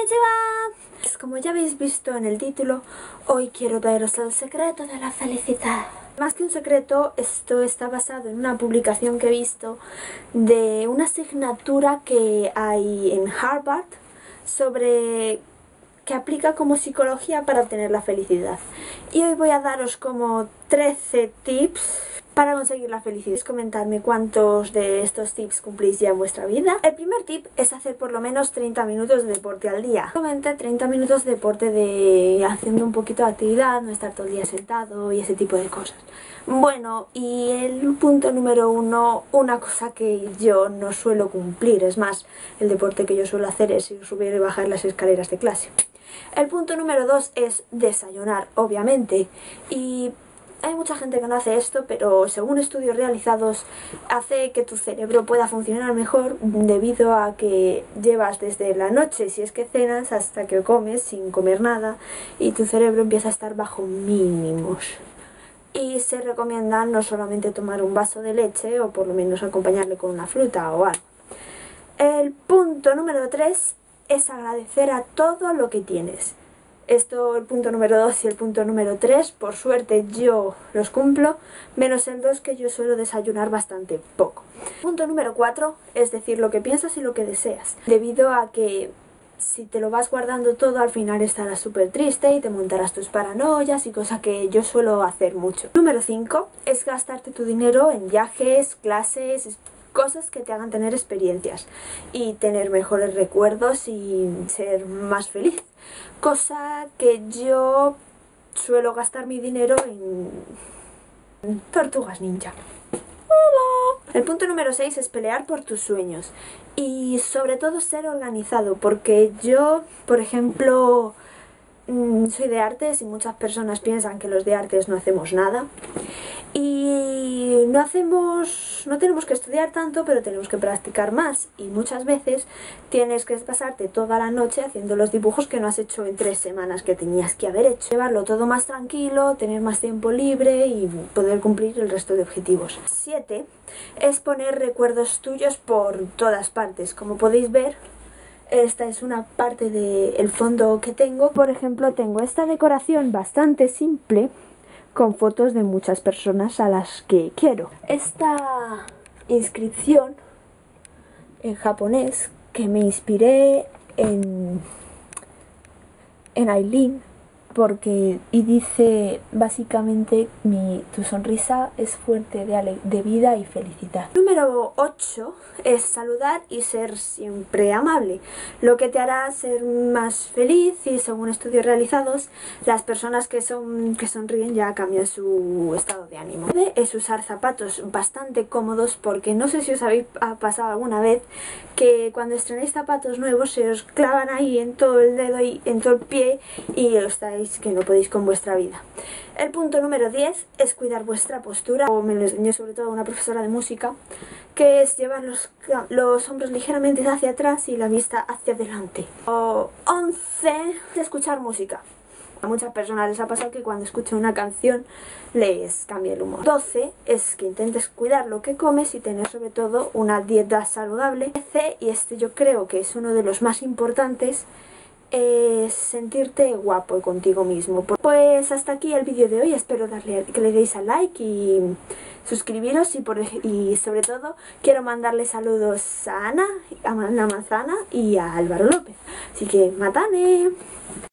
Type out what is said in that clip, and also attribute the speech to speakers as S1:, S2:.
S1: Konnichiwa. Como ya habéis visto en el título, hoy quiero daros el secreto de la felicidad. Más que un secreto, esto está basado en una publicación que he visto de una asignatura que hay en Harvard sobre que aplica como psicología para obtener la felicidad. Y hoy voy a daros como 13 tips para conseguir la felicidad. Comentarme cuántos de estos tips cumplís ya en vuestra vida. El primer tip es hacer por lo menos 30 minutos de deporte al día. Solamente 30 minutos de deporte de haciendo un poquito de actividad, no estar todo el día sentado y ese tipo de cosas. Bueno, y el punto número 1, una cosa que yo no suelo cumplir, es más, el deporte que yo suelo hacer es subir y bajar las escaleras de clase. El punto número 2 es desayunar, obviamente, y hay mucha gente que no hace esto, pero según estudios realizados hace que tu cerebro pueda funcionar mejor debido a que llevas desde la noche, si es que cenas, hasta que comes sin comer nada y tu cerebro empieza a estar bajo mínimos. Y se recomienda no solamente tomar un vaso de leche o por lo menos acompañarle con una fruta o algo. El punto número 3 es agradecer a todo lo que tienes. Esto, el punto número 2 y el punto número 3, por suerte yo los cumplo, menos el 2 que yo suelo desayunar bastante poco. Punto número 4 es decir lo que piensas y lo que deseas, debido a que si te lo vas guardando todo al final estarás súper triste y te montarás tus paranoias y cosa que yo suelo hacer mucho. Número 5 es gastarte tu dinero en viajes, clases, cosas que te hagan tener experiencias y tener mejores recuerdos y ser más feliz. Cosa que yo suelo gastar mi dinero en tortugas ninja. ¡Hola! El punto número 6 es pelear por tus sueños y sobre todo ser organizado, porque yo, por ejemplo, soy de artes y muchas personas piensan que los de artes no hacemos nada y no tenemos que estudiar tanto, pero tenemos que practicar más y muchas veces tienes que pasarte toda la noche haciendo los dibujos que no has hecho en 3 semanas que tenías que haber hecho. Llevarlo todo más tranquilo, tener más tiempo libre y poder cumplir el resto de objetivos. 7 es poner recuerdos tuyos por todas partes. Como podéis ver, esta es una parte del fondo que tengo. Por ejemplo, tengo esta decoración bastante simple con fotos de muchas personas a las que quiero. Esta inscripción en japonés que me inspiré en Aileen y dice básicamente tu sonrisa es fuente de vida y felicidad. Número 8 es saludar y ser siempre amable, lo que te hará ser más feliz y según estudios realizados las personas que sonríen ya cambian su estado de ánimo. Es usar zapatos bastante cómodos, porque no sé si os habéis pasado alguna vez que cuando estrenáis zapatos nuevos se os clavan ahí en todo el dedo y en todo el pie y estáis que no podéis con vuestra vida. El punto número 10 es cuidar vuestra postura, o me lo enseñó sobre todo una profesora de música, que es llevar los hombros ligeramente hacia atrás y la vista hacia adelante. 11 es escuchar música. A muchas personas les ha pasado que cuando escuchan una canción les cambia el humor. 12 es que intentes cuidar lo que comes y tener sobre todo una dieta saludable. 13, y este yo creo que es uno de los más importantes, es sentirte guapo contigo mismo. Pues hasta aquí el vídeo de hoy, espero que le deis al like y suscribiros y sobre todo quiero mandarle saludos a Ana Manzana y a Álvaro López. Así que matane.